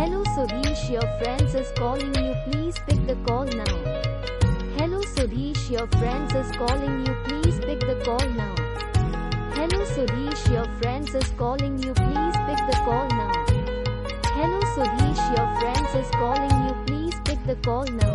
Hello Sudheesh, your friends is calling you, please pick the call now. Hello Sudheesh, your friends is calling you, please pick the call now. Hello Sudheesh, your friends is calling you, please pick the call now. Hello Sudheesh, your friends is calling you, please pick the call now.